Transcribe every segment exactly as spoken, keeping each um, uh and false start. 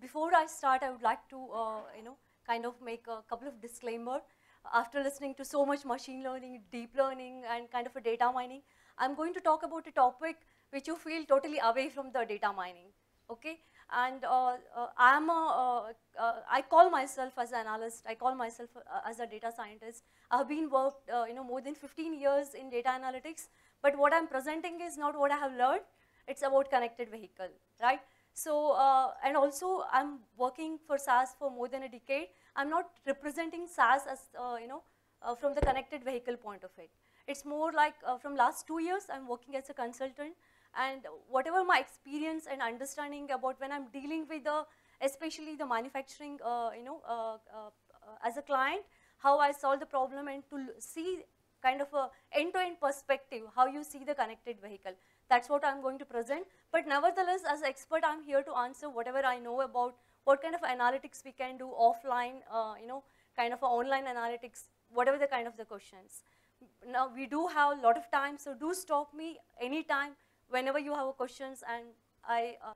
before I start, I would like to, uh, you know, kind of make a couple of disclaimer. After listening to so much machine learning, deep learning, and kind of a data mining, I'm going to talk about a topic which you feel totally away from the data mining, okay? And uh, uh, I'm a, uh, uh, I call myself as an analyst, I call myself uh, as a data scientist. I've been worked, uh, you know, more than fifteen years in data analytics, but what I'm presenting is not what I have learned, it's about connected vehicle, right? So, uh, and also I'm working for SaaS for more than a decade. I'm not representing SaaS as, uh, you know, uh, from the connected vehicle point of it. It's more like uh, from last two years, I'm working as a consultant, and whatever my experience and understanding about when I'm dealing with the, especially the manufacturing, uh, you know, uh, uh, uh, as a client, how I solve the problem and to see kind of a end-to-end perspective, how you see the connected vehicle. That's what I'm going to present. But nevertheless, as an expert, I'm here to answer whatever I know about what kind of analytics we can do offline, uh, you know, kind of online analytics, whatever the kind of the questions. Now, we do have a lot of time, so do stop me anytime, whenever you have questions, and I... Uh,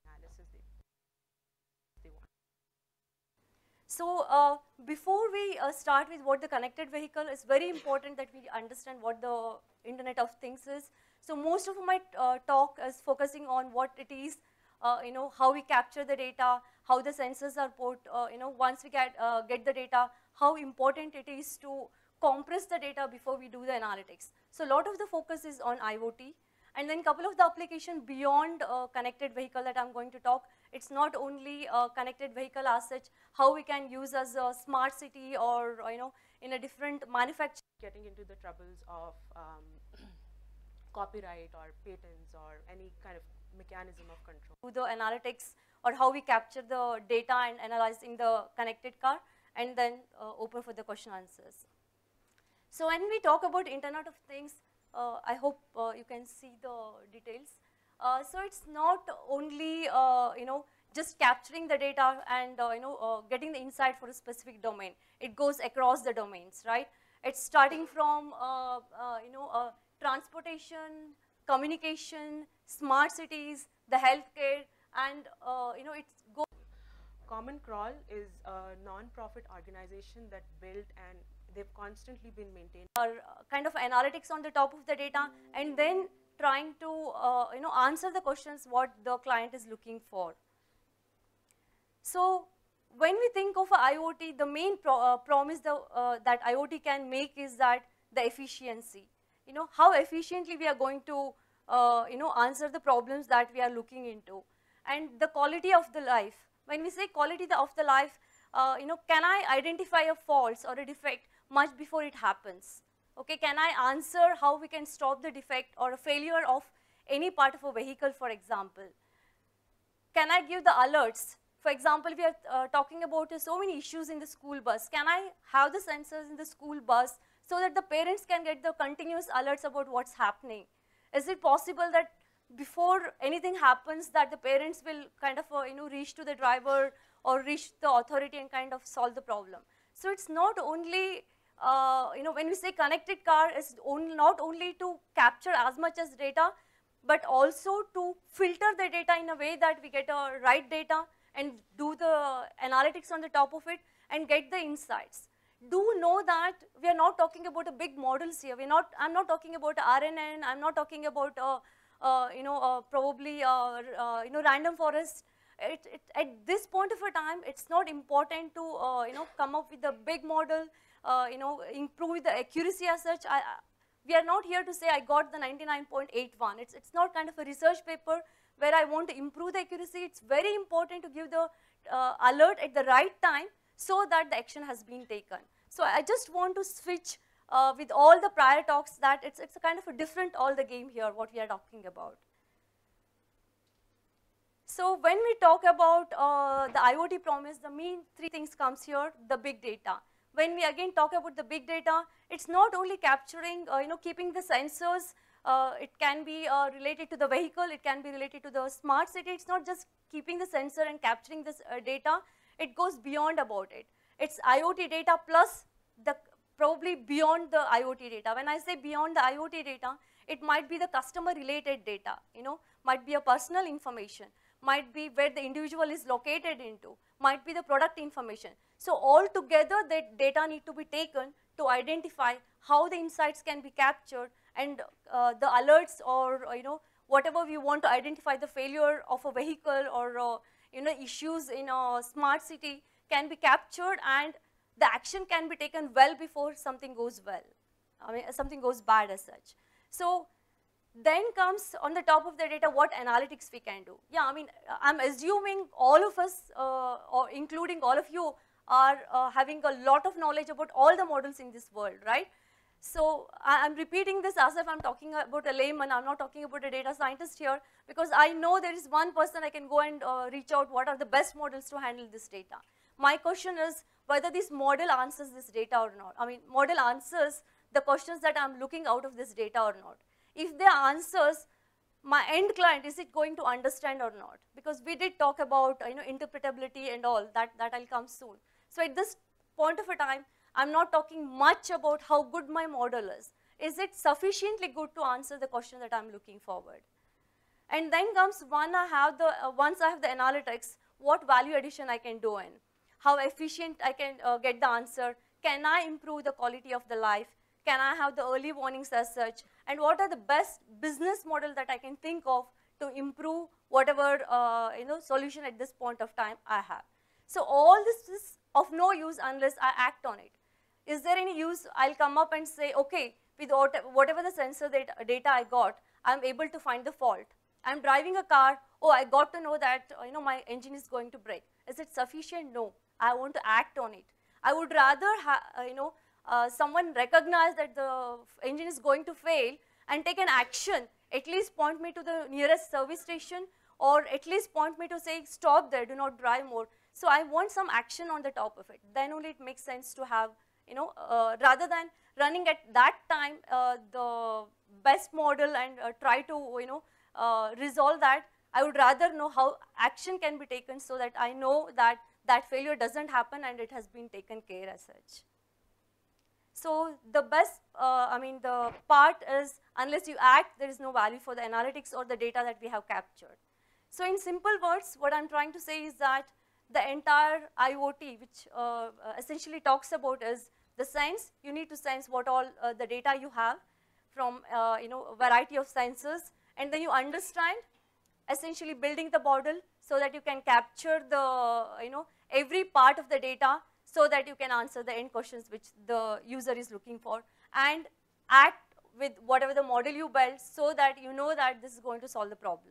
So uh, before we uh, start with what the connected vehicle, it's very important that we understand what the Internet of Things is. So most of my uh, talk is focusing on what it is, uh, you know, how we capture the data, how the sensors are put, uh, you know, once we get, uh, get the data, how important it is to compress the data before we do the analytics. So a lot of the focus is on IoT. And then couple of the application beyond uh, connected vehicle that I'm going to talk. It's not only a connected vehicle as such, how we can use as a smart city or, you know, in a different manufacturing. Getting into the troubles of um, copyright or patents or any kind of mechanism of control. Do the analytics or how we capture the data and analyzing the connected car, and then uh, open for the question answers. So when we talk about Internet of Things, Uh, I hope uh, you can see the details. Uh, so it's not only, uh, you know, just capturing the data and, uh, you know, uh, getting the insight for a specific domain. It goes across the domains, right? It's starting from, uh, uh, you know, uh, transportation, communication, smart cities, the healthcare, and, uh, you know, it's go. Common Crawl is a non-profit organization that built and they've constantly been maintained. Or uh, kind of analytics on the top of the data, and then trying to uh, you know, answer the questions what the client is looking for. So when we think of IoT, the main pro uh, promise the, uh, that IoT can make is that the efficiency. You know, how efficiently we are going to uh, you know, answer the problems that we are looking into, and the quality of the life. When we say quality of the life, uh, you know, can I identify a fault or a defect much before it happens? Okay, can I answer how we can stop the defect or a failure of any part of a vehicle, for example? Can I give the alerts? For example, we are uh, talking about uh, so many issues in the school bus. Can I have the sensors in the school bus so that the parents can get the continuous alerts about what's happening? Is it possible that before anything happens that the parents will kind of uh, you know, reach to the driver or reach the authority and kind of solve the problem? So it's not only, uh, you know, when we say connected car, it's only, not only to capture as much as data, but also to filter the data in a way that we get a right data and do the analytics on the top of it and get the insights. Do know that we are not talking about a big models here. We're not, I'm not talking about R N N, I'm not talking about, uh, uh, you know, uh, probably, uh, uh, you know, random forest. It, it, at this point of a time, it's not important to, uh, you know, come up with a big model, uh, you know, improve the accuracy as such. I, we are not here to say I got the ninety-nine point eight one. It's, it's not kind of a research paper where I want to improve the accuracy. It's very important to give the uh, alert at the right time so that the action has been taken. So I just want to switch uh, with all the prior talks that it's, it's a kind of a different all the game here, what we are talking about. So when we talk about uh, the IoT promise, the main three things comes here, the big data. When we again talk about the big data, it's not only capturing, uh, you know, keeping the sensors, uh, it can be uh, related to the vehicle, it can be related to the smart city. It's not just keeping the sensor and capturing this uh, data, it goes beyond about it. It's IoT data plus the probably beyond the IoT data. When I say beyond the IoT data, it might be the customer related data, you know, might be a personal information, might be where the individual is located into, might be the product information. So all together, that data need to be taken to identify how the insights can be captured, and uh, the alerts, or uh, you know, whatever we want to identify, the failure of a vehicle, or uh, you know, issues in a smart city can be captured, and the action can be taken well before something goes well. I mean, something goes bad as such. So then comes on the top of the data what analytics we can do. Yeah, I mean, I'm assuming all of us, uh, or including all of you, are uh, having a lot of knowledge about all the models in this world, right? So I'm repeating this as if I'm talking about a layman. I'm not talking about a data scientist here, because I know there is one person I can go and uh, reach out what are the best models to handle this data. My question is whether this model answers this data or not. I mean, model answers the questions that I'm looking out of this data or not. If the answers, my end client, is it going to understand or not? Because we did talk about, you know, interpretability and all, that, that I'll come soon. So at this point of a time, I'm not talking much about how good my model is. Is it sufficiently good to answer the question that I'm looking forward? And then comes one I have the, uh, once I have the analytics, what value addition I can do in, how efficient I can uh, get the answer, can I improve the quality of the life, can I have the early warnings as such, and what are the best business model that I can think of to improve whatever uh, you know, solution at this point of time I have. So all this is of no use unless I act on it. Is there any use? I'll come up and say, okay, with whatever the sensor data I got, I'm able to find the fault. I'm driving a car, oh, I got to know that you know, my engine is going to break. Is it sufficient? No, I want to act on it. I would rather ha uh, you know, uh, someone recognize that the engine is going to fail and take an action, at least point me to the nearest service station, or at least point me to say, stop there, do not drive more. So I want some action on the top of it. Then only it makes sense to have, you know, uh, rather than running at that time uh, the best model and uh, try to, you know, uh, resolve that. I would rather know how action can be taken so that I know that that failure doesn't happen and it has been taken care as such. So the best, uh, I mean, the part is unless you act, there is no value for the analytics or the data that we have captured. So in simple words, what I'm trying to say is that the entire I O T, which uh, essentially talks about is the sense, you need to sense what all uh, the data you have from, uh, you know, a variety of sensors, and then you understand, essentially building the model so that you can capture the, you know, every part of the data so that you can answer the end questions which the user is looking for, and act with whatever the model you build so that you know that this is going to solve the problem.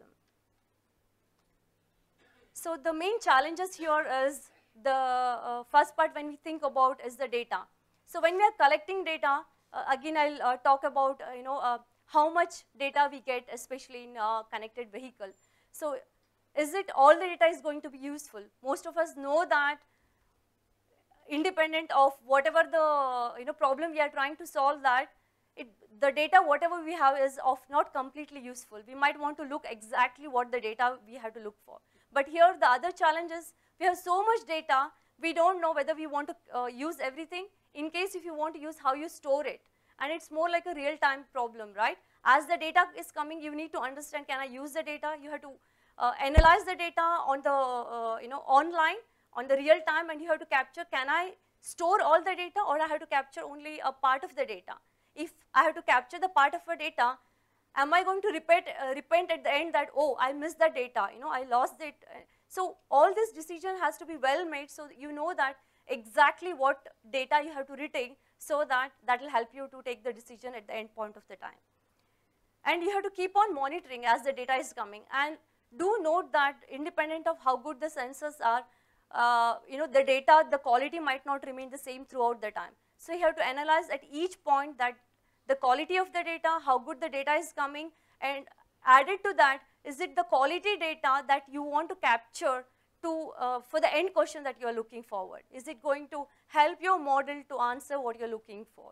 So the main challenges here is the uh, first part when we think about is the data. So when we are collecting data, uh, again I'll uh, talk about uh, you know uh, how much data we get, especially in a connected vehicle. So is it all the data is going to be useful? Most of us know that independent of whatever the you know problem we are trying to solve, that it, the data whatever we have is of not completely useful. We might want to look exactly what the data we have to look for. But here the other challenge is we have so much data, we don't know whether we want to uh, use everything. In case if you want to use, how you store it. And it's more like a real-time problem, right? As the data is coming, you need to understand, can I use the data? You have to uh, analyze the data on the, uh, you know, online, on the real time, and you have to capture, can I store all the data, or I have to capture only a part of the data? If I have to capture the part of the data, am I going to repent, uh, repent at the end that, oh, I missed the data, you know, I lost it. So all this decision has to be well made so you know that exactly what data you have to retain, so that that will help you to take the decision at the end point of the time. And you have to keep on monitoring as the data is coming. And do note that independent of how good the sensors are, uh, you know, the data, the quality might not remain the same throughout the time. So you have to analyze at each point that the quality of the data, how good the data is coming, and added to that, is it the quality data that you want to capture to, uh, for the end question that you are looking forward? Is it going to help your model to answer what you're looking for?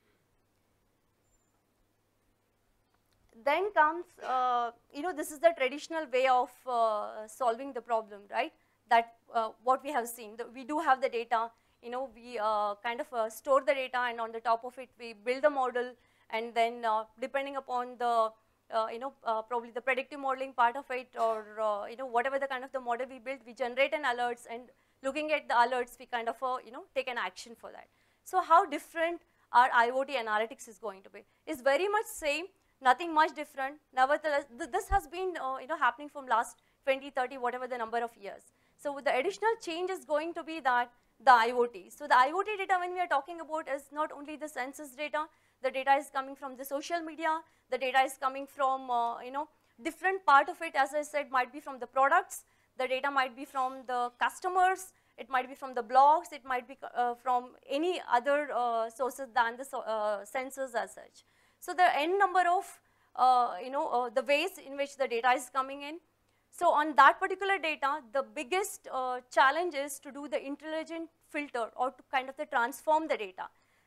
Then comes, uh, you know, this is the traditional way of uh, solving the problem, right? That uh, what we have seen, the, we do have the data, you know, we uh, kind of uh, store the data, and on the top of it, we build the model, and then uh, depending upon the, uh, you know, uh, probably the predictive modeling part of it, or, uh, you know, whatever the kind of the model we build, we generate an alerts, and looking at the alerts, we kind of, uh, you know, take an action for that. So how different our IoT analytics is going to be? Is very much same, nothing much different. Nevertheless, th this has been, uh, you know, happening from last twenty, thirty, whatever the number of years. So the additional change is going to be that the IoT. So the IoT data, when we are talking about, is not only the census data, the data is coming from the social media, the data is coming from, uh, you know, different part of it, as I said, might be from the products, the data might be from the customers, it might be from the blogs, it might be uh, from any other uh, sources than the so, uh, sensors as such. So there are n number of, uh, you know, uh, the ways in which the data is coming in. So on that particular data, the biggest uh, challenge is to do the intelligent filter or to kind of the transform the data.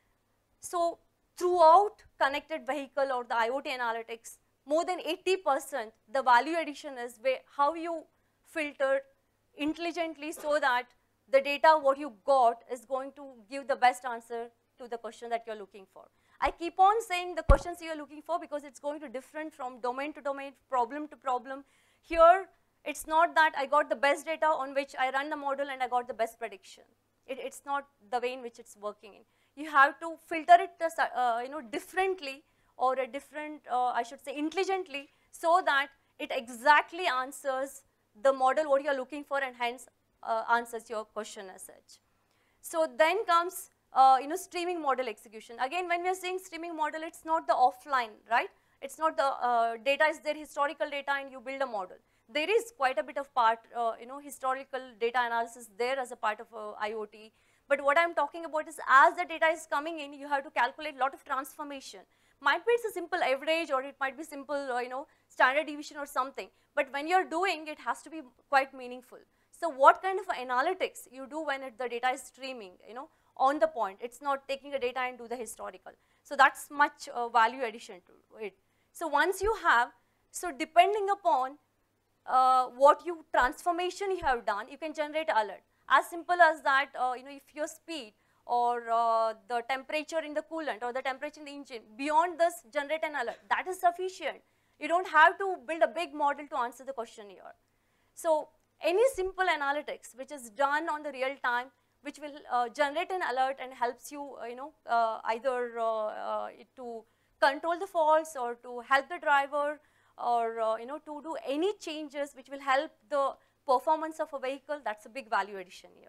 So throughout connected vehicle or the IoT analytics, more than eighty percent the value addition is where how you filter intelligently so that the data what you got is going to give the best answer to the question that you're looking for. I keep on saying the questions you're looking for because it's going to different from domain to domain, problem to problem. Here, it's not that I got the best data on which I run the model and I got the best prediction. It, it's not the way in which it's working in. You have to filter it uh, you know, differently or a different, uh, I should say intelligently, so that it exactly answers the model what you're looking for and hence uh, answers your question as such. So then comes uh, you know, streaming model execution. Again, when we are saying streaming model, it's not the offline, right? It's not the uh, data is there, historical data, and you build a model. There is quite a bit of part, uh, you know, historical data analysis there as a part of uh, IoT. But what I'm talking about is as the data is coming in, you have to calculate a lot of transformation. Might be it's a simple average or it might be simple, uh, you know, standard deviation or something. But when you're doing, it has to be quite meaningful. So what kind of analytics you do when it, the data is streaming, you know, on the point. It's not taking the data and do the historical. So that's much uh, value addition to it. So once you have, so depending upon uh, what you transformation you have done, you can generate alert. As simple as that, uh, you know, if your speed or uh, the temperature in the coolant or the temperature in the engine, beyond this generate an alert, that is sufficient. You don't have to build a big model to answer the question here. So any simple analytics which is done on the real time, which will uh, generate an alert and helps you, uh, you know, uh, either uh, uh, to control the faults or to help the driver or, uh, you know, to do any changes which will help the performance of a vehicle, that's a big value addition here.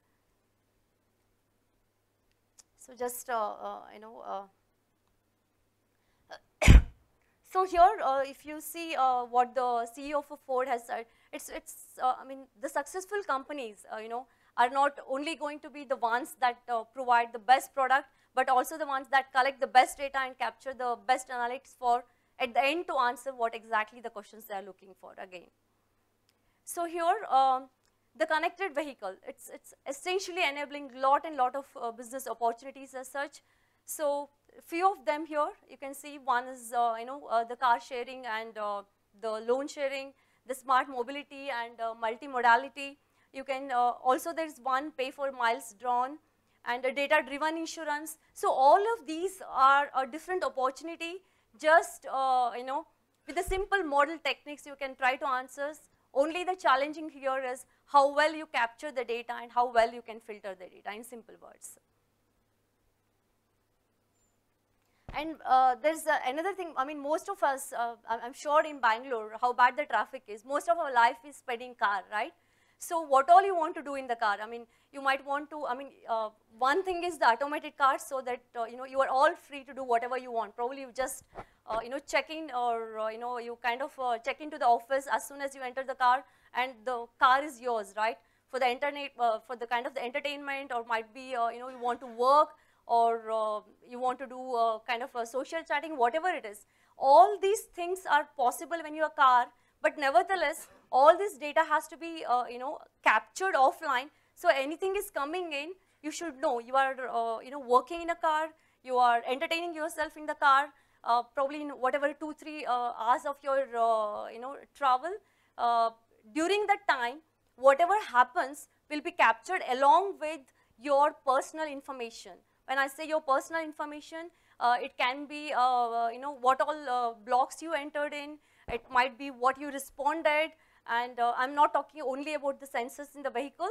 So just, uh, uh, you know, uh, so here, uh, if you see uh, what the C E O of Ford has said, it's, it's uh, I mean, the successful companies, uh, you know, are not only going to be the ones that uh, provide the best product, but also the ones that collect the best data and capture the best analytics for, at the end, to answer what exactly the questions they are looking for again. So here, um, the connected vehicle, it's, it's essentially enabling lot and lot of uh, business opportunities as such. So few of them here, you can see one is, uh, you know, uh, the car sharing and uh, the loan sharing, the smart mobility and uh, multimodality. You can uh, also, there's one pay for miles drawn and a data driven insurance. So all of these are a different opportunity. Just, uh, you know, with the simple model techniques you can try to answer. Only the challenging here is how well you capture the data and how well you can filter the data, in simple words. And uh, there's uh, another thing, I mean, most of us, uh, I'm sure in Bangalore, how bad the traffic is. Most of our life is spent in car, right? So what all you want to do in the car? I mean, you might want to, I mean, uh, one thing is the automated cars, so that, uh, you know, you are all free to do whatever you want. Probably you just, uh, you know, check in or, uh, you know, you kind of uh, check into the office as soon as you enter the car and the car is yours, right? For the internet, uh, for the kind of the entertainment, or might be, uh, you know, you want to work or uh, you want to do uh, kind of a social chatting, whatever it is. All these things are possible when you are a car, but nevertheless, all this data has to be, uh, you know, captured offline. So anything is coming in, you should know. You are, uh, you know, working in a car, you are entertaining yourself in the car, uh, probably in whatever two, three uh, hours of your, uh, you know, travel. Uh, during that time, whatever happens will be captured along with your personal information. When I say your personal information, uh, it can be, uh, you know, what all uh, blocks you entered in. It might be what you responded. And uh, I'm not talking only about the sensors in the vehicle.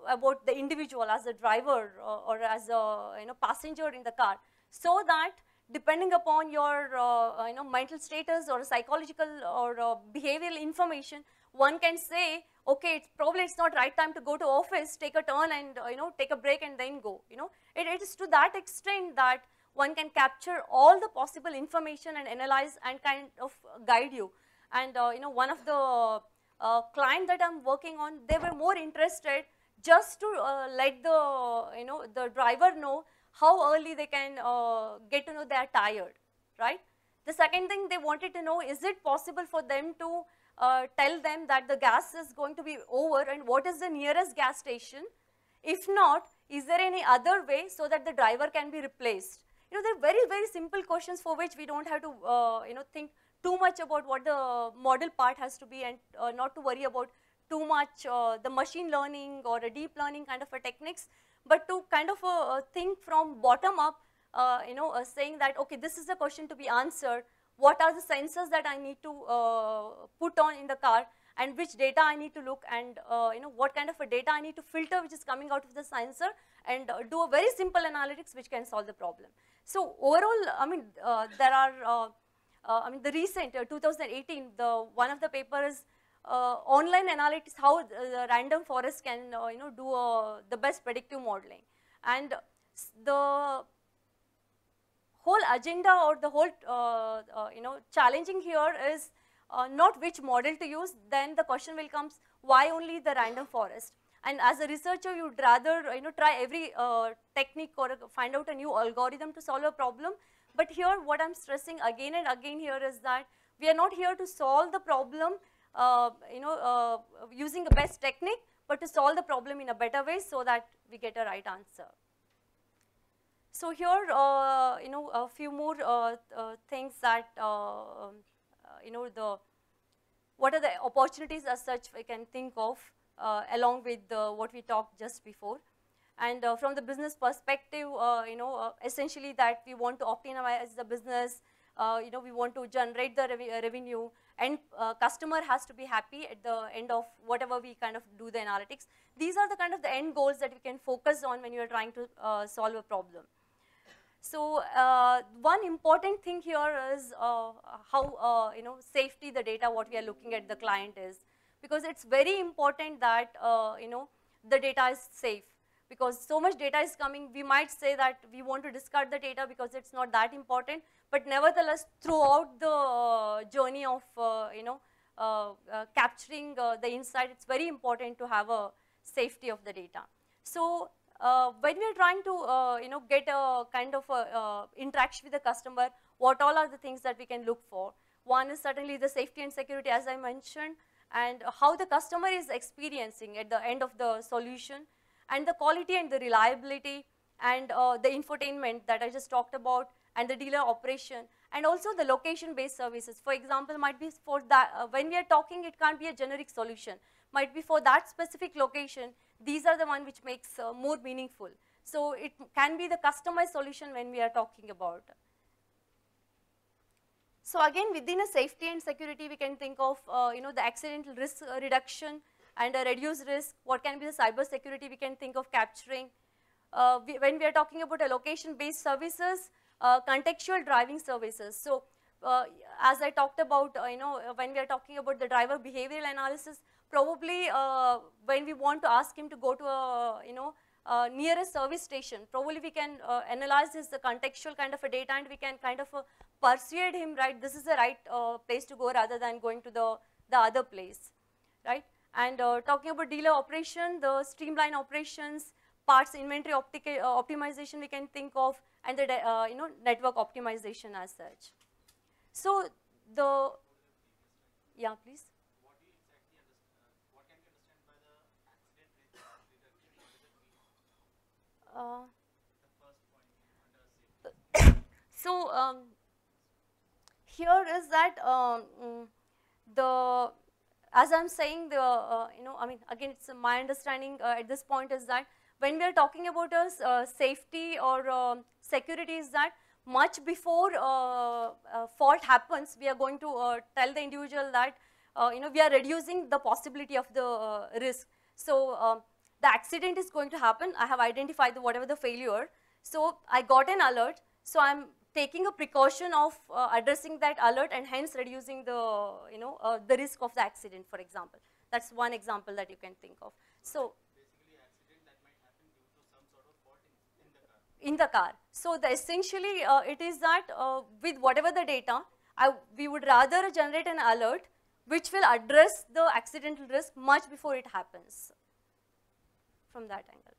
about the individual as a driver uh, or as a you know passenger in the car, so that depending upon your uh, you know mental status or psychological or uh, behavioral information, one can say, okay, it's probably it's not right time to go to office, take a turn and uh, you know take a break and then go. You know, it, it is to that extent that one can capture all the possible information and analyze and kind of guide you. And uh, you know, one of the uh, client that I'm working on, they were more interested just to uh, let the you know the driver know how early they can uh, get to know they are tired, right? The second thing they wanted to know, is it possible for them to uh, tell them that the gas is going to be over and what is the nearest gas station? If not, is there any other way so that the driver can be replaced? You know, they're very, very simple questions for which we don't have to, uh, you know, think too much about what the model part has to be, and uh, not to worry about too much uh, the machine learning or a deep learning kind of a techniques, but to kind of uh, think from bottom up, uh, you know, uh, saying that, okay, this is the question to be answered. What are the sensors that I need to uh, put on in the car, and which data I need to look, and uh, you know, what kind of a data I need to filter which is coming out of the sensor, and uh, do a very simple analytics which can solve the problem. So overall, I mean, uh, there are, uh, uh, I mean, the recent uh, two thousand eighteen, the one of the papers, uh, online analytics, how the, the random forest can, uh, you know, do uh, the best predictive modeling, and the whole agenda or the whole, uh, uh, you know, challenging here is uh, not which model to use. Then the question will come, why only the random forest? And as a researcher, you'd rather, you know, try every uh, technique or find out a new algorithm to solve a problem. But here, what I'm stressing again and again here is that we are not here to solve the problem, uh, you know, uh, using the best technique, but to solve the problem in a better way so that we get a right answer. So here, uh, you know, a few more uh, uh, things that, uh, uh, you know, the what are the opportunities as such we can think of. Uh, along with uh, what we talked just before. And uh, from the business perspective, uh, you know, uh, essentially that we want to optimize the business, uh, you know, we want to generate the rev revenue, and uh, customer has to be happy at the end of whatever we kind of do the analytics. These are the kind of the end goals that we can focus on when you are trying to uh, solve a problem. So uh, one important thing here is uh, how, uh, you know, safety the data what we are looking at the client is. Because it's very important that, uh, you know, the data is safe. Because so much data is coming, we might say that we want to discard the data because it's not that important. But nevertheless, throughout the uh, journey of, uh, you know, uh, uh, capturing uh, the insight, it's very important to have a safety of the data. So uh, when we are trying to, uh, you know, get a kind of a, uh, interaction with the customer, what all are the things that we can look for? One is certainly the safety and security, as I mentioned, and how the customer is experiencing at the end of the solution, and the quality and the reliability, and uh, the infotainment that I just talked about, and the dealer operation, and also the location-based services. For example, might be for that, uh, when we are talking, it can't be a generic solution. Might be for that specific location, these are the one which makes uh, more meaningful. So it can be the customized solution when we are talking about. So again, within a safety and security, we can think of, uh, you know, the accidental risk uh, reduction and a reduced risk. What can be the cyber security we can think of capturing. Uh, we, when we are talking about a location-based services, uh, contextual driving services. So uh, as I talked about, uh, you know, when we are talking about the driver behavioral analysis, probably uh, when we want to ask him to go to a, you know, Uh, nearest service station, probably we can uh, analyze this the contextual kind of a data, and we can kind of uh, persuade him, right, this is the right uh, place to go rather than going to the, the other place, right? And uh, talking about dealer operation, the streamline operations, parts inventory optica uh, optimization we can think of, and the uh, you know, network optimization as such. So the, yeah, please. Uh, so um, here is that um, the, as I'm saying, the uh, you know, I mean, again, it's my understanding uh, at this point is that when we are talking about a uh, safety or uh, security, is that much before uh, uh, fault happens, we are going to uh, tell the individual that uh, you know, we are reducing the possibility of the uh, risk. So. Uh, the accident is going to happen. I have identified the, whatever the failure. So I got an alert. So I'm taking a precaution of uh, addressing that alert and hence reducing the, you know, uh, the risk of the accident, for example. That's one example that you can think of. So basically accident that might happen due to some sort of fault in, in the car. In the car. So the essentially uh, it is that uh, with whatever the data, I, we would rather generate an alert which will address the accidental risk much before it happens from that angle.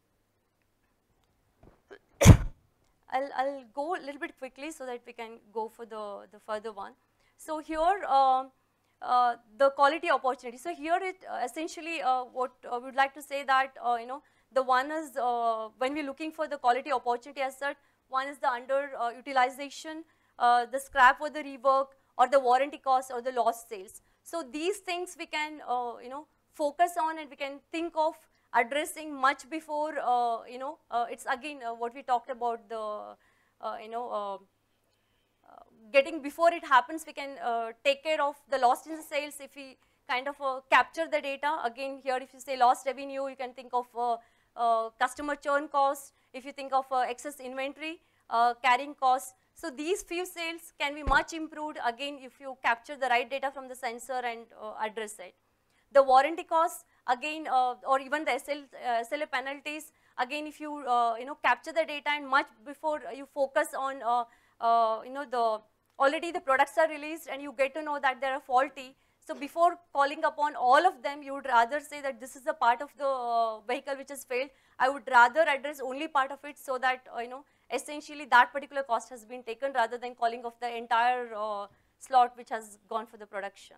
I'll, I'll go a little bit quickly so that we can go for the, the further one. So here, uh, uh, the quality opportunity. So here it uh, essentially uh, what uh, we would like to say that, uh, you know, the one is uh, when we're looking for the quality opportunity as such, one is the under uh, utilization, uh, the scrap or the rework, or the warranty cost or the lost sales. So these things we can, uh, you know, focus on and we can think of addressing much before, uh, you know, uh, it's again uh, what we talked about the, uh, you know, uh, uh, getting before it happens, we can uh, take care of the lost in the sales if we kind of uh, capture the data. Again here if you say lost revenue, you can think of uh, uh, customer churn cost, if you think of uh, excess inventory, uh, carrying costs. So these few sales can be much improved again if you capture the right data from the sensor and uh, address it. The warranty costs, again, uh, or even the S L, uh, S L A penalties, again, if you, uh, you know, capture the data and much before you focus on, uh, uh, you know, the, already the products are released and you get to know that they are faulty. So before calling upon all of them, you would rather say that this is the part of the uh, vehicle which has failed. I would rather address only part of it so that, uh, you know, essentially that particular cost has been taken rather than calling of the entire uh, slot which has gone for the production.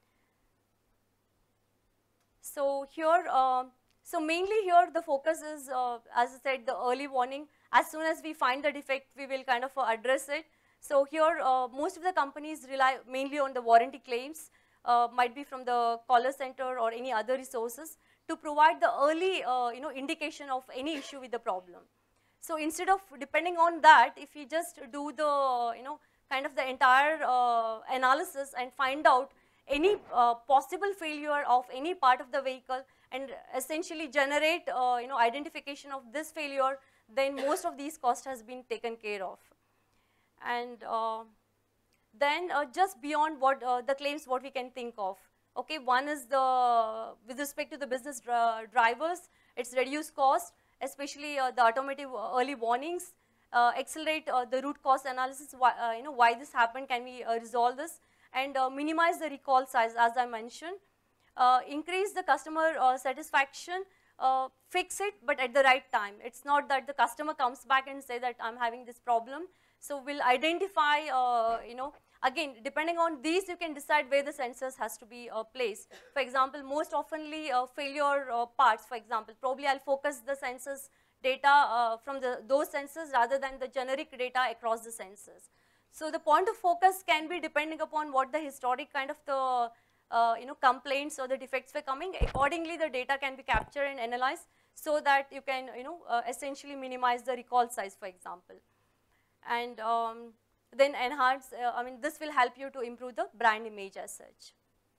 So here, uh, so mainly here the focus is, uh, as I said, the early warning. As soon as we find the defect, we will kind of uh, address it. So here, uh, most of the companies rely mainly on the warranty claims, uh, might be from the caller center or any other resources to provide the early, uh, you know, indication of any issue with the problem. So instead of depending on that, if we just do the, you know, kind of the entire uh, analysis and find out any uh, possible failure of any part of the vehicle and essentially generate, uh, you know, identification of this failure, then most of these costs has been taken care of. And uh, then uh, just beyond what uh, the claims what we can think of. Okay, one is the, with respect to the business dri drivers, it's reduced cost, especially uh, the automotive early warnings, uh, accelerate uh, the root cause analysis, why, uh, you know, why this happened, can we uh, resolve this, and uh, minimize the recall size as I mentioned, uh, increase the customer uh, satisfaction, uh, fix it but at the right time. It's not that the customer comes back and say that I'm having this problem. So we'll identify, uh, you know, again depending on these you can decide where the sensors has to be uh, placed. For example, most oftenly uh, failure uh, parts, for example, probably I'll focus the sensors data uh, from the, those sensors rather than the generic data across the sensors. So the point of focus can be depending upon what the historic kind of the uh, you know, complaints or the defects were coming. Accordingly, the data can be captured and analyzed so that you can, you know, uh, essentially minimize the recall size, for example. And um, then enhance, uh, I mean, this will help you to improve the brand image as such.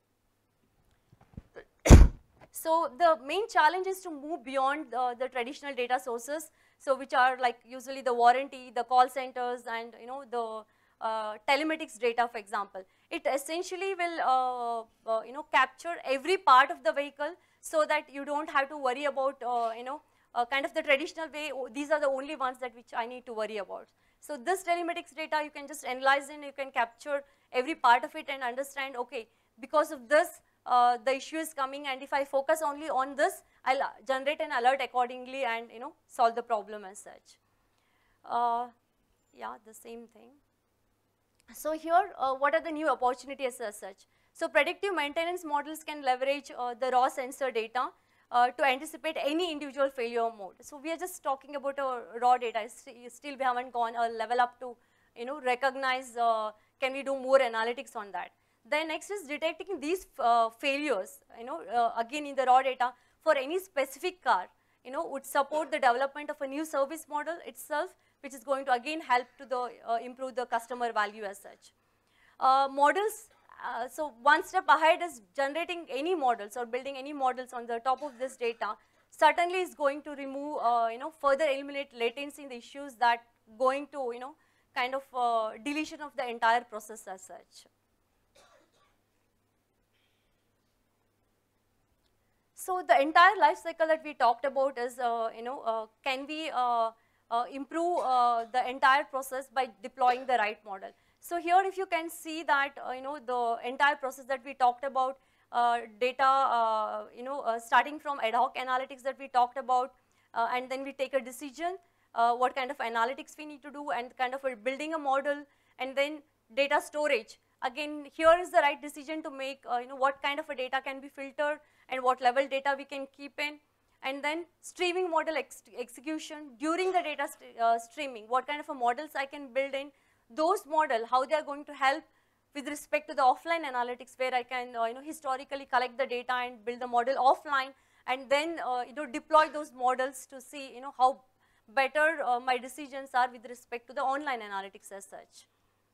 So the main challenge is to move beyond uh, the traditional data sources, so which are like usually the warranty, the call centers, and you know the uh, telematics data, for example. It essentially will uh, uh, you know capture every part of the vehicle, so that you don't have to worry about uh, you know uh, kind of the traditional way. Oh, these are the only ones that which I need to worry about. So this telematics data you can just analyze and you can capture every part of it and understand, okay, because of this uh, the issue is coming, and if I focus only on this, I'll generate an alert accordingly and you know solve the problem as such. Uh, yeah, the same thing. So here, uh, what are the new opportunities as such? So predictive maintenance models can leverage uh, the raw sensor data uh, to anticipate any individual failure mode. So we are just talking about uh, raw data. Still we haven't gone a level up to you know recognize. Uh, can we do more analytics on that? Then next is detecting these uh, failures. You know uh, again in the raw data for any specific car. You know would support the development of a new service model itself, which is going to again help to the uh, improve the customer value as such. Uh, models. Uh, so one step ahead is generating any models or building any models on the top of this data certainly is going to remove, uh, you know, further eliminate latency in the issues that going to, you know, kind of uh, deletion of the entire process as such. So the entire life cycle that we talked about is, uh, you know, uh, can we uh, uh, improve uh, the entire process by deploying the right model. So here if you can see that, uh, you know, the entire process that we talked about, uh, data, uh, you know, uh, starting from ad hoc analytics that we talked about, uh, and then we take a decision, uh, what kind of analytics we need to do, and kind of a building a model, and then data storage. Again, here is the right decision to make, uh, you know, what kind of a data can be filtered and what level data we can keep in. And then streaming model ex execution during the data st uh, streaming, what kind of a models I can build in, those model, how they are going to help with respect to the offline analytics, where I can, uh, you know, historically collect the data and build the model offline, and then, uh, you know, deploy those models to see, you know, how better uh, my decisions are with respect to the online analytics as such.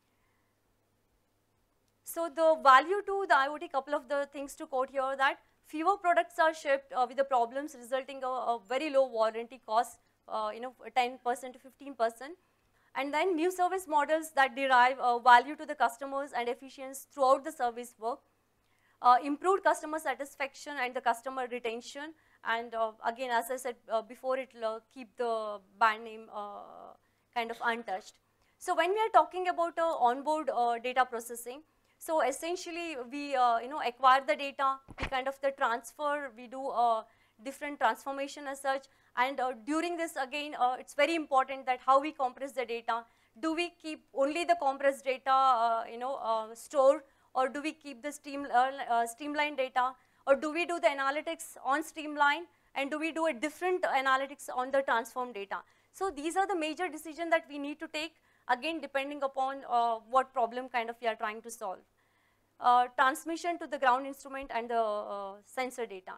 So the value to the IoT, couple of the things to quote here, that fewer products are shipped uh, with the problems resulting a, a very low warranty cost, uh, you know, ten percent to fifteen percent. And then new service models that derive uh, value to the customers and efficiency throughout the service work. Uh, improved customer satisfaction and the customer retention. And uh, again, as I said uh, before, it will uh, keep the brand name uh, kind of untouched. So when we are talking about uh, onboard uh, data processing, so essentially we uh, you know, acquire the data, we kind of the transfer, we do uh, different transformation as such, and uh, during this again uh, it's very important that how we compress the data. Do we keep only the compressed data uh, you know uh, stored, or do we keep the stream, uh, uh, streamline data, or do we do the analytics on streamline, and do we do a different analytics on the transform data? So these are the major decisions that we need to take, again depending upon uh, what problem kind of we are trying to solve. Uh, transmission to the ground instrument and the uh, sensor data.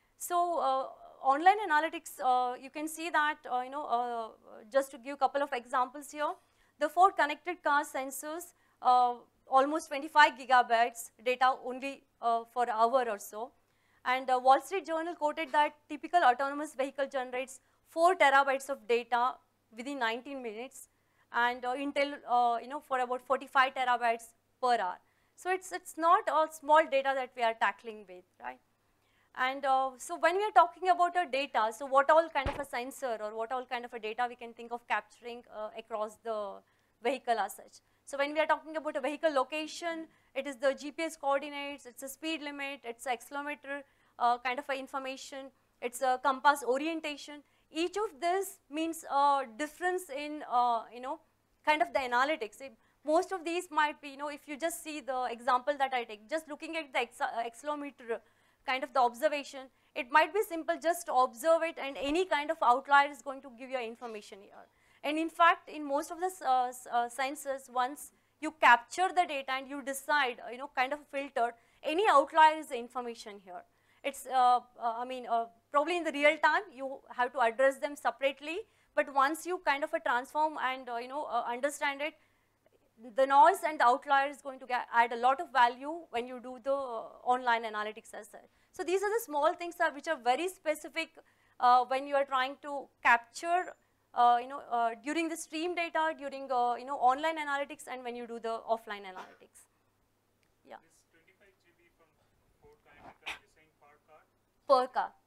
So uh, online analytics, uh, you can see that, uh, you know, uh, just to give a couple of examples here, the four connected car sensors, uh, almost twenty-five gigabytes data only uh, for an hour or so. And uh, Wall Street Journal quoted that typical autonomous vehicle generates four terabytes of data within nineteen minutes, and uh, Intel, uh, you know, for about forty-five terabytes per hour. So it's, it's not all small data that we are tackling with, right? And uh, so when we are talking about our data, so what all kind of a sensor or what all kind of a data we can think of capturing uh, across the vehicle as such. So when we are talking about a vehicle location, it is the G P S coordinates, it's a speed limit, it's an accelerometer uh, kind of a information, it's a compass orientation. Each of this means a difference in, uh, you know, kind of the analytics. It, most of these might be, you know, if you just see the example that I take, just looking at the ex uh, accelerometer, kind of the observation, it might be simple just to observe it, and any kind of outlier is going to give you information here. And in fact, in most of the uh, uh, sensors, once you capture the data and you decide, uh, you know, kind of filter, any outlier is the information here. It's, uh, uh, I mean, uh, probably in the real time, you have to address them separately, but once you kind of a transform and, uh, you know, uh, understand it, the noise and the outlier is going to get, add a lot of value when you do the uh, online analytics as such. So these are the small things that which are very specific uh, when you are trying to capture, uh, you know, uh, during the stream data, during, uh, you know, online analytics, and when you do the offline analytics. Yeah. This twenty-five G B from four connected car, you're saying per car? Per car.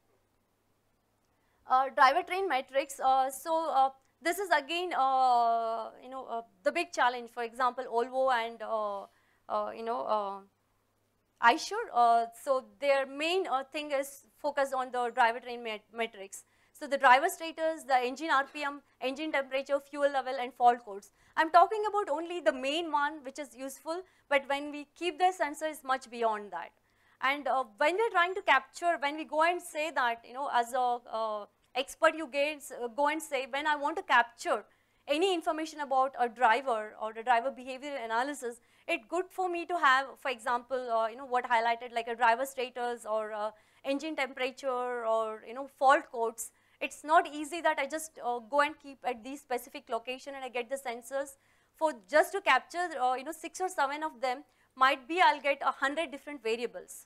Uh, driver train metrics. Uh, so uh, this is again, uh, you know, uh, the big challenge. For example, Volvo and uh, uh, you know, uh, iSure. Uh, so their main uh, thing is focused on the driver train met metrics. So the driver status, the engine R P M, engine temperature, fuel level, and fault codes. I'm talking about only the main one, which is useful. But when we keep the sensor, it's much beyond that. And uh, when we're trying to capture, when we go and say that, you know, as a uh, expert, you get, uh, go and say, when I want to capture any information about a driver or the driver behavior analysis, it's good for me to have, for example, uh, you know, what highlighted like a driver status or uh, engine temperature or, you know, fault codes. It's not easy that I just uh, go and keep at these specific location and I get the sensors. For just to capture, uh, you know, six or seven of them, might be I'll get a hundred different variables.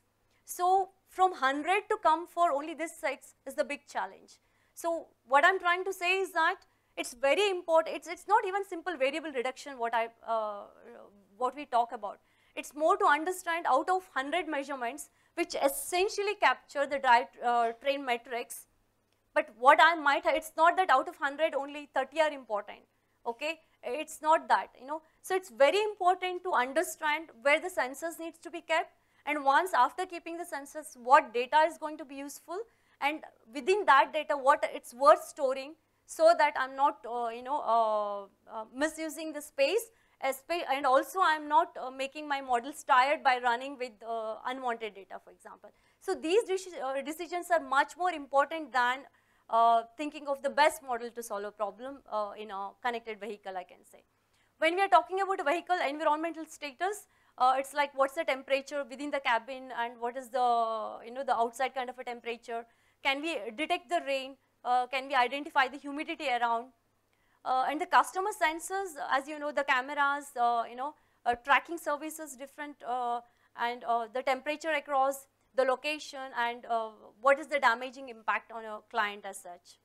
So from one hundred to come for only this six is the big challenge. So what I'm trying to say is that it's very important, it's, it's not even simple variable reduction what, I, uh, what we talk about. It's more to understand out of one hundred measurements which essentially capture the drive uh, train metrics. But what I might, it's not that out of one hundred only thirty are important, okay? It's not that, you know. So it's very important to understand where the sensors needs to be kept, and once after keeping the sensors, what data is going to be useful, and within that data, what it's worth storing, so that I'm not, uh, you know, uh, uh, misusing the space, and also I'm not uh, making my models tired by running with uh, unwanted data, for example. So these uh, decisions are much more important than uh, thinking of the best model to solve a problem uh, in a connected vehicle, I can say. When we are talking about a vehicle environmental status, uh, it's like what's the temperature within the cabin, and what is the, you know, the outside kind of a temperature. Can we detect the rain? Uh, can we identify the humidity around? Uh, and the customer sensors, as you know, the cameras, uh, you know, uh, tracking services different, uh, and uh, the temperature across the location, and uh, what is the damaging impact on a client as such.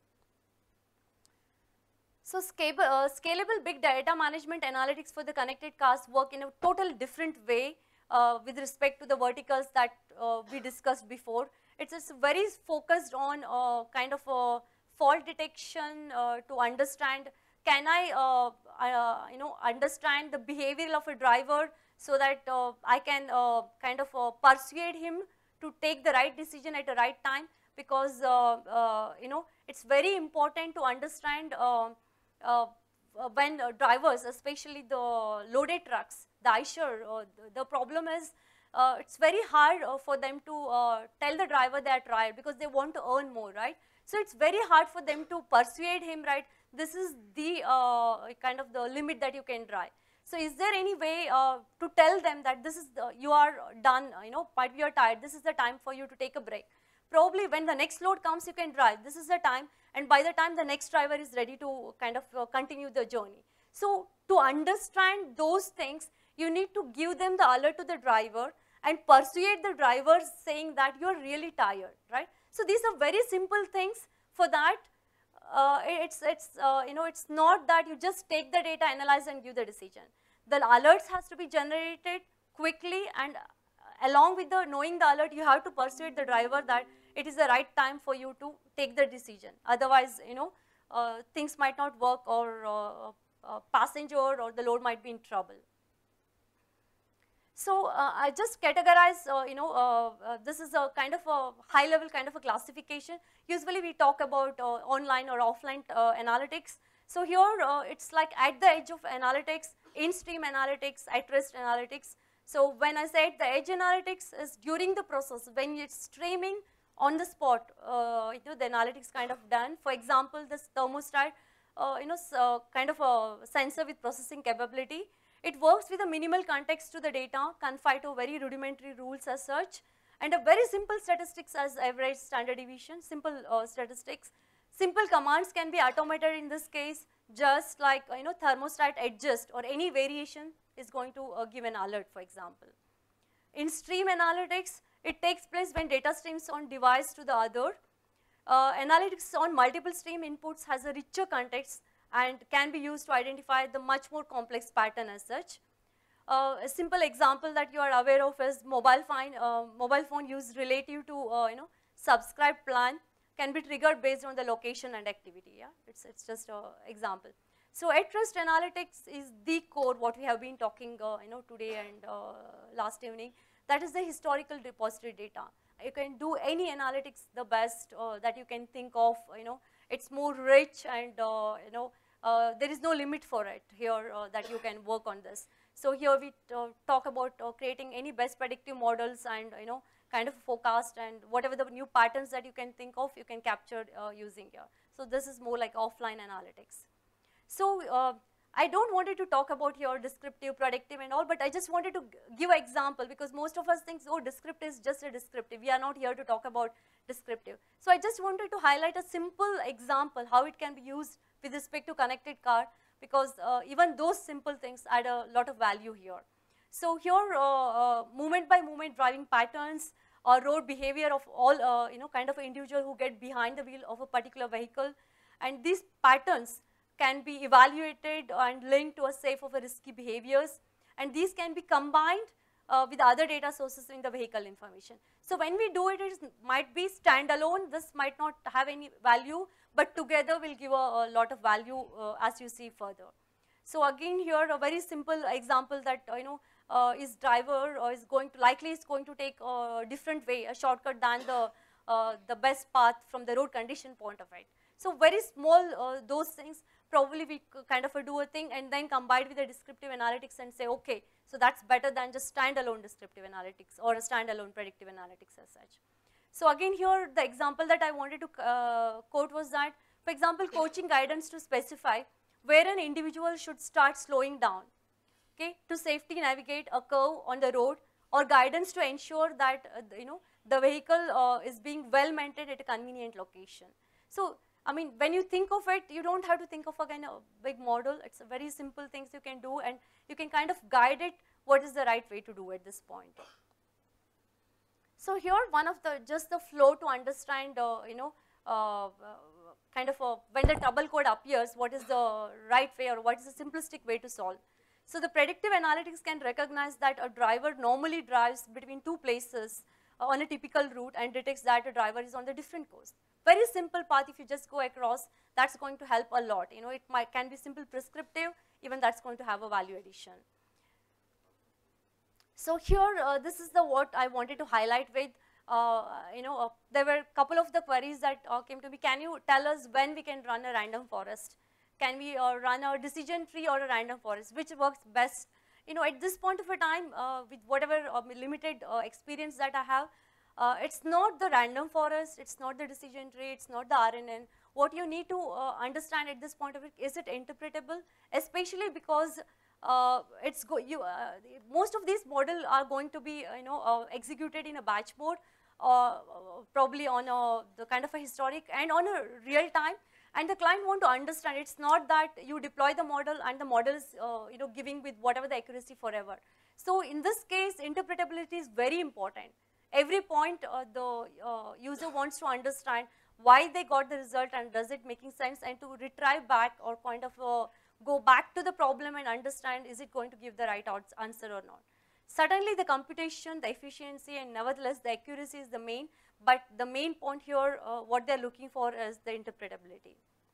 So scalable, uh, scalable big data management analytics for the connected cars work in a total different way uh, with respect to the verticals that uh, we discussed before. It's, it's very focused on uh, kind of a fault detection uh, to understand, can I, uh, uh, you know, understand the behavior of a driver so that uh, I can uh, kind of uh, persuade him to take the right decision at the right time, because, uh, uh, you know, it's very important to understand uh, uh, when uh, drivers, especially the loaded trucks, the Eicher, uh, the, the problem is uh, it's very hard uh, for them to uh, tell the driver they are tired, because they want to earn more, right? So it's very hard for them to persuade him, right? This is the uh, kind of the limit that you can drive. So is there any way uh, to tell them that this is the, you are done, you know, might be you're tired, this is the time for you to take a break. Probably when the next load comes, you can drive, this is the time, and by the time the next driver is ready to kind of uh, continue the journey. So to understand those things, you need to give them the alert to the driver and persuade the driver saying that you're really tired, right? So these are very simple things. For that, uh, it's, it's uh, you know, it's not that you just take the data, analyze and give the decision. The alerts has to be generated quickly, and along with the knowing the alert, you have to persuade the driver that it is the right time for you to take the decision. Otherwise, you know, uh, things might not work, or uh, uh, passenger or the load might be in trouble. So uh, I just categorize, uh, you know, uh, uh, this is a kind of a high level kind of a classification. Usually we talk about uh, online or offline uh, analytics. So here uh, it's like at the edge of analytics, in-stream analytics, at-rest analytics. So when I say at the edge analytics is during the process, when it's streaming on the spot, uh, you know, the analytics kind of done. For example, this thermostat, uh, you know, so kind of a sensor with processing capability. It works with a minimal context to the data, confined to very rudimentary rules as such, and a very simple statistics as average, standard deviation, simple uh, statistics. Simple commands can be automated in this case, just like, you know, thermostat adjust or any variation is going to uh, give an alert, for example. In stream analytics, it takes place when data streams on device to the other. Uh, analytics on multiple stream inputs has a richer context and can be used to identify the much more complex pattern as such. Uh, a simple example that you are aware of is mobile phone, uh, mobile phone use relative to, uh, you know, subscribe plan can be triggered based on the location and activity, yeah, it's, it's just an example. So at-rest analytics is the core what we have been talking, uh, you know, today and uh, last evening. That is the historical repository data. You can do any analytics the best uh, that you can think of, you know, it's more rich, and uh, you know, uh, there is no limit for it here uh, that you can work on this. So here we uh, talk about uh, creating any best predictive models, and, you know, kind of forecast, and whatever the new patterns that you can think of, you can capture uh, using here. So this is more like offline analytics. So uh, I don't wanted to talk about your descriptive, predictive and all, but I just wanted to give an example, because most of us think, oh, descriptive is just a descriptive. We are not here to talk about descriptive. So I just wanted to highlight a simple example, how it can be used with respect to connected car, because uh, even those simple things add a lot of value here. So here, uh, uh, movement by movement driving patterns, or road behavior of all, uh, you know, kind of individual who get behind the wheel of a particular vehicle. And these patterns can be evaluated and linked to a safe of a risky behaviors. And these can be combined uh, with other data sources in the vehicle information. So when we do it, it might be standalone. This might not have any value, but together will give a, a lot of value uh, as you see further. So again here a very simple example that uh, you know uh, is driver uh, is going to likely is going to take a different way, a shortcut than the uh, the best path from the road condition point of it. So very small uh, those things, probably we kind of do a thing and then combine with the descriptive analytics and say, okay, so that's better than just standalone descriptive analytics or a standalone predictive analytics as such. So again here the example that I wanted to uh, quote was that, for example, coaching guidance to specify where an individual should start slowing down, okay, to safely navigate a curve on the road, or guidance to ensure that uh, you know the vehicle uh, is being well maintained at a convenient location. So I mean, when you think of it, you don't have to think of again a big model. It's a very simple things you can do, and you can kind of guide it what is the right way to do at this point. So here one of the, just the flow to understand, uh, you know, uh, uh, kind of a, when the trouble code appears, what is the right way or what is the simplistic way to solve. So the predictive analytics can recognize that a driver normally drives between two places uh, on a typical route and detects that a driver is on the different course. Very simple path, if you just go across, that's going to help a lot. You know, it might, can be simple prescriptive, even that's going to have a value addition. So here, uh, this is the what I wanted to highlight with, uh, you know, uh, there were a couple of the queries that uh, came to me. Can you tell us when we can run a random forest? Can we uh, run a decision tree or a random forest? Which works best? You know, at this point of a time, uh, with whatever uh, limited uh, experience that I have, uh, it's not the random forest, it's not the decision tree, it's not the R N N. What you need to uh, understand at this point of it, is it interpretable? Especially because uh, it's go you, uh, most of these models are going to be, uh, you know, uh, executed in a batch mode, uh, probably on a, the kind of a historic and on a real time. And the client want to understand, it's not that you deploy the model and the model is uh, you know, giving with whatever the accuracy forever. So in this case, interpretability is very important. Every point uh, the uh, user wants to understand why they got the result and does it making sense, and to retrieve back or kind of uh, go back to the problem and understand, is it going to give the right answer or not. Certainly the computation, the efficiency, and nevertheless the accuracy is the main, but the main point here, uh, what they are looking for is the interpretability.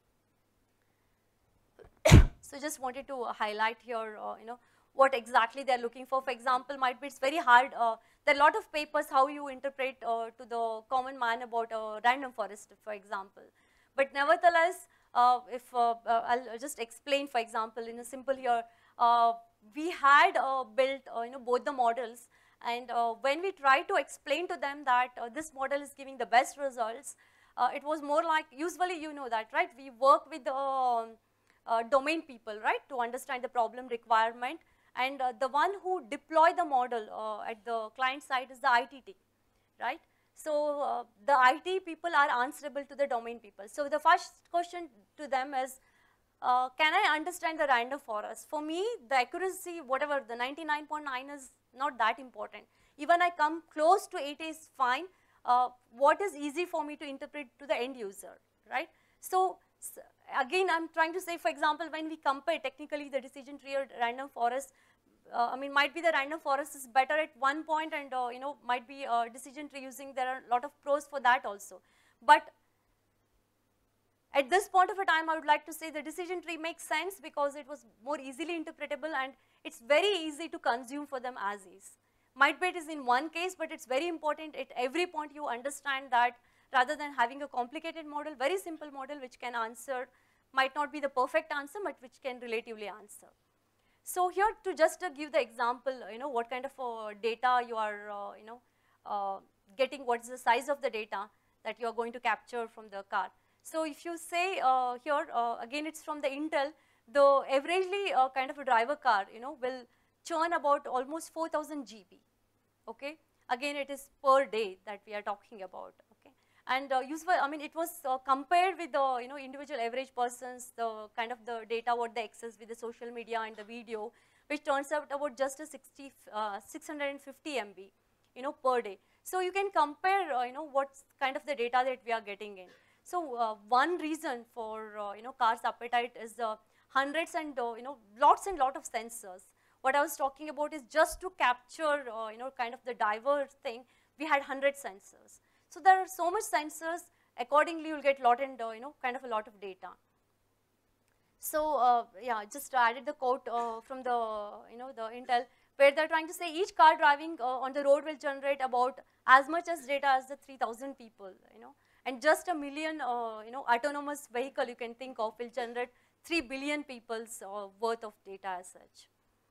So just wanted to highlight here, uh, you know, what exactly they are looking for. For example, might be it's very hard, uh, there are a lot of papers how you interpret uh, to the common man about a random forest, for example. But nevertheless, uh, if uh, uh, I'll just explain, for example, in a simple here, uh, we had uh, built uh, you know, both the models, and uh, when we tried to explain to them that uh, this model is giving the best results, uh, it was more like, usually you know that, right? We work with the uh, uh, domain people, right, to understand the problem requirement, and uh, the one who deploy the model uh, at the client side is the I T team, right? So uh, the I T people are answerable to the domain people. So the first question to them is, uh, can I understand the random forest? For me, the accuracy, whatever, the ninety-nine point nine is not that important. Even I come close to eighty is fine. Uh, what is easy for me to interpret to the end user, right? So again, I'm trying to say, for example, when we compare technically the decision tree or random forest, uh, I mean, might be the random forest is better at one point, and uh, you know, might be a decision tree using, there are a lot of pros for that also. But at this point of a time, I would like to say the decision tree makes sense because it was more easily interpretable and it's very easy to consume for them as is. Might be it is in one case, but it's very important at every point you understand that rather than having a complicated model, very simple model which can answer, might not be the perfect answer, but which can relatively answer. So here to just uh, give the example, you know, what kind of uh, data you are, uh, you know, uh, getting, what is the size of the data that you are going to capture from the car. So if you say uh, here, uh, again it's from the Intel, the averagely uh, kind of a driver car, you know, will churn about almost four thousand G B, okay. Again, it is per day that we are talking about, okay. And uh, usually, I mean, it was uh, compared with the, you know, individual average persons, the kind of the data what they access with the social media and the video, which turns out about just a sixty, uh, six hundred fifty M B. you know, per day. So you can compare, uh, you know, what's kind of the data that we are getting in. So uh, one reason for, uh, you know, cars' appetite is uh, hundreds and, uh, you know, lots and lot of sensors. What I was talking about is just to capture, uh, you know, kind of the diverse thing, we had one hundred sensors. So there are so much sensors, accordingly you'll get lot and, uh, you know, kind of a lot of data. So uh, yeah, just added the quote uh, from the, you know, the Intel, where they're trying to say each car driving uh, on the road will generate about as much as data as the three thousand people, you know, and just a million, uh, you know, autonomous vehicle you can think of will generate three billion people's uh, worth of data as such.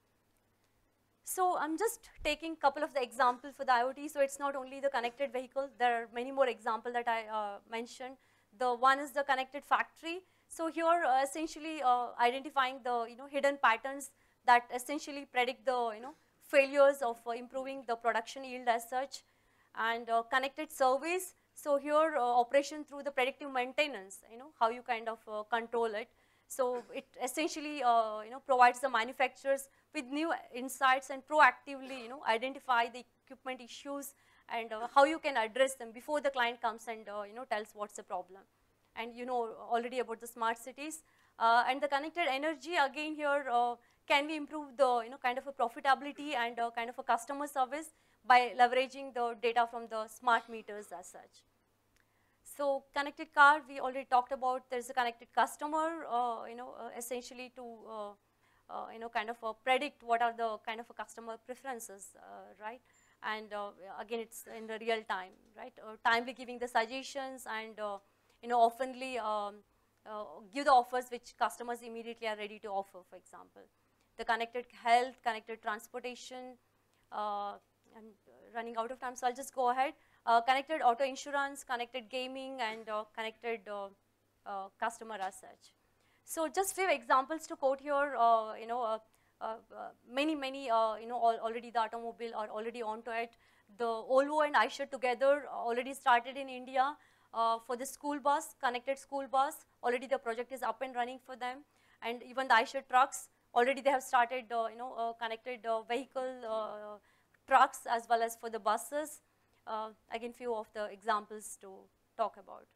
So I'm just taking a couple of the examples for the IoT. So it's not only the connected vehicle, there are many more examples that I uh, mentioned. The one is the connected factory. So here uh, essentially uh, identifying the, you know, hidden patterns that essentially predict the, you know, failures of uh, improving the production yield as such. And uh, connected service. So here uh, operation through the predictive maintenance, you know, how you kind of uh, control it. So it essentially, uh, you know, provides the manufacturers with new insights and proactively, you know, identify the equipment issues and uh, how you can address them before the client comes and, uh, you know, tells what's the problem. And you know already about the smart cities. Uh, and the connected energy, again here, uh, can we improve the, you know, kind of a profitability and uh, kind of a customer service by leveraging the data from the smart meters as such. So connected car, we already talked about. There's a connected customer, uh, you know, uh, essentially to, uh, uh, you know, kind of uh, predict what are the kind of a customer preferences, uh, right? And uh, again, it's in the real time, right? Uh, timely giving the suggestions and, uh, you know, oftenly um, uh, give the offers which customers immediately are ready to offer, for example. The connected health, connected transportation, uh, I'm running out of time, so I'll just go ahead. Uh, connected auto insurance, connected gaming, and uh, connected uh, uh, customer as such. So just few examples to quote here, uh, you know, uh, uh, uh, many, many, uh, you know, all, already the automobile are already onto it. The Volvo and Eicher together already started in India uh, for the school bus, connected school bus. Already the project is up and running for them. And even the Eicher trucks, already they have started, uh, you know, uh, connected uh, vehicle uh, trucks as well as for the buses. Uh, again, few of the examples to talk about.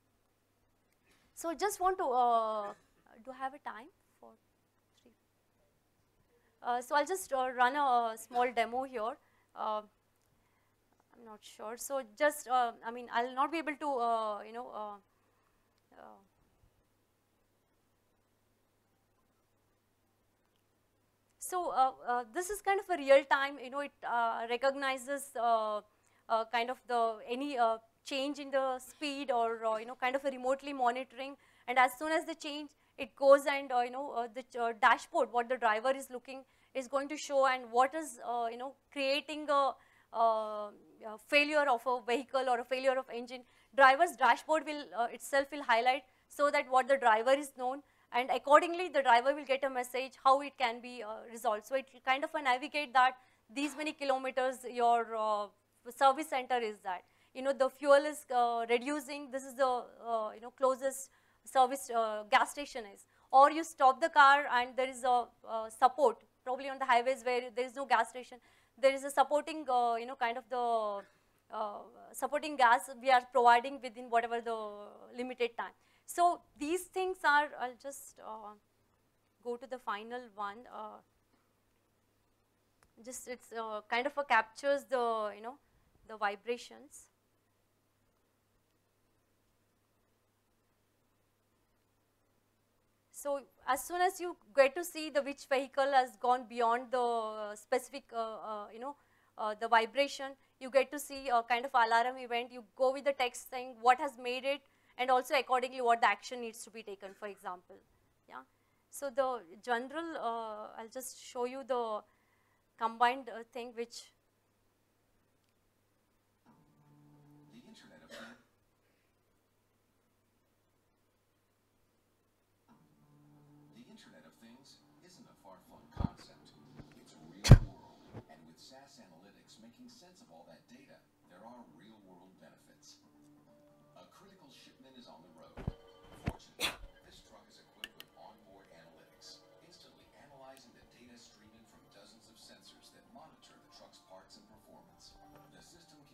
So just want to, uh, do I have a time for three? Uh, so I'll just uh, run a, a small demo here. Uh, I'm not sure. So just, uh, I mean, I'll not be able to, uh, you know, uh, uh, so uh, uh, this is kind of a real time, you know, it uh, recognizes uh, uh, kind of the any uh, change in the speed or, uh, you know, kind of a remotely monitoring, and as soon as the change, it goes and, uh, you know, uh, the uh, dashboard, what the driver is looking, is going to show, and what is, uh, you know, creating a, uh, a failure of a vehicle or a failure of engine. Driver's dashboard will uh, itself will highlight so that what the driver is known, and accordingly the driver will get a message how it can be uh, resolved. So it will kind of uh, navigate that these many kilometers your uh, service center is that. You know, the fuel is uh, reducing, this is the, uh, you know, closest service uh, gas station is. Or you stop the car and there is a uh, support, probably on the highways where there is no gas station, there is a supporting, uh, you know, kind of the uh, supporting gas we are providing within whatever the limited time. So these things are, I'll just uh, go to the final one. Uh, just it's uh, kind of a captures the, you know, the vibrations. So as soon as you get to see the which vehicle has gone beyond the uh, specific, uh, uh, you know, uh, the vibration, you get to see a kind of alarm event. You go with the text saying what has made it, and also accordingly what the action needs to be taken, for example. Yeah. So the general, uh, I'll just show you the combined uh, thing which. The Internet of Things. The Internet of Things isn't a far-flung concept. It's real world, and with S A S analytics making sense of all that data, there are real-world benefits. A critical shipment is on the road. Fortunately, this truck is equipped with onboard analytics, instantly analyzing the data streaming from dozens of sensors that monitor the truck's parts and performance. The system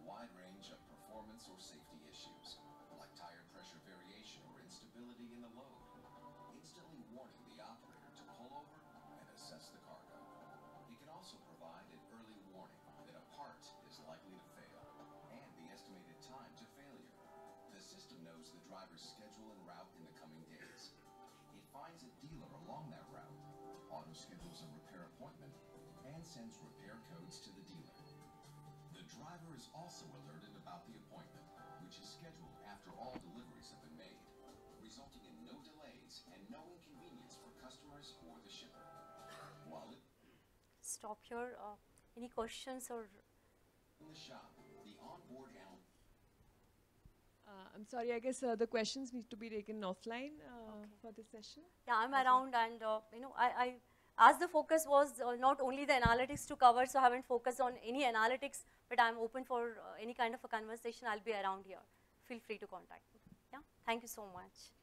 wide range of performance or safety issues, like tire pressure variation or instability in the load, instantly warning the operator to pull over and assess the cargo. It can also provide an early warning that a part is likely to fail and the estimated time to failure. The system knows the driver's schedule and route in the coming days. It finds a dealer along that route, auto-schedules a repair appointment, and sends repair codes to the dealer. The driver is also alerted about the appointment, which is scheduled after all deliveries have been made, resulting in no delays and no inconvenience for customers or the shipper. While it Stop here. Uh, any questions or? in the shop, the onboard analyst Uh, I'm sorry, I guess uh, the questions need to be taken offline uh, Okay. for this session. Yeah, I'm Okay. around, and uh, you know, I, I, as the focus was uh, not only the analytics to cover, so I haven't focused on any analytics, but I'm open for uh, any kind of a conversation. I'll be around here. Feel free to contact me. Yeah, thank you so much.